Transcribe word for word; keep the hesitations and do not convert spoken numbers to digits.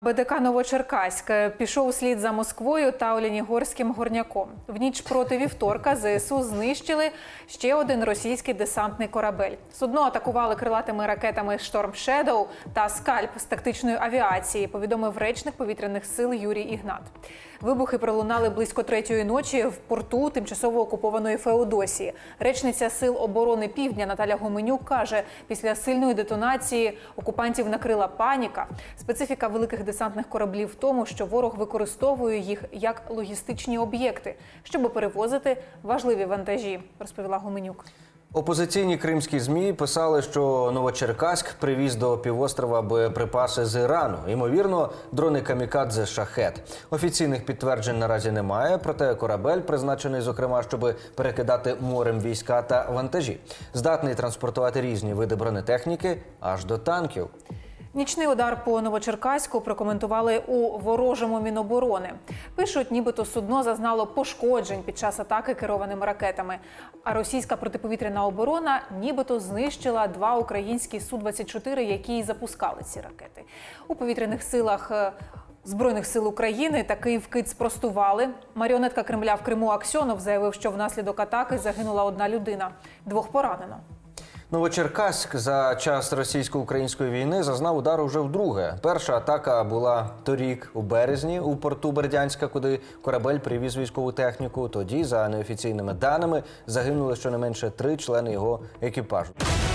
Бе Де Ка «Новочеркаськ» пішов слід за Москвою та Оленігорським горняком. В ніч проти вівторка Зе Ес У знищили ще один російський десантний корабель. Судно атакували крилатими ракетами «Шторм Шедоу» та «Скальп» з тактичної авіації, повідомив речник повітряних сил Юрій Ігнат. Вибухи пролунали близько третьої ночі в порту тимчасово окупованої Феодосії. Речниця Сил оборони Півдня Наталя Гуменюк каже, після сильної детонації окупантів накрила паніка. Специфіка великих десантних кораблів в тому, що ворог використовує їх як логістичні об'єкти, щоб перевозити важливі вантажі, розповіла Гуменюк. Опозиційні кримські ЗМІ писали, що Новочеркаськ привіз до півострова боєприпаси з Ірану. Ймовірно, дрони камікадзе «Шахед». Офіційних підтверджень наразі немає, проте корабель, призначений, зокрема, щоб перекидати морем війська та вантажі, здатний транспортувати різні види бронетехніки аж до танків. Нічний удар по Новочеркаську прокоментували у ворожому Міноборони. Пишуть, нібито судно зазнало пошкоджень під час атаки керованими ракетами. А російська протиповітряна оборона нібито знищила два українські Су двадцять чотири, які запускали ці ракети. У повітряних силах Збройних сил України такий вкид спростували. Маріонетка Кремля в Криму Аксьонов заявив, що внаслідок атаки загинула одна людина. Двох поранено. Новочеркаськ за час російсько-української війни зазнав удару вже вдруге. Перша атака була торік, у березні, у порту Бердянська, куди корабель привіз військову техніку. Тоді, за неофіційними даними, загинули щонайменше три члени його екіпажу.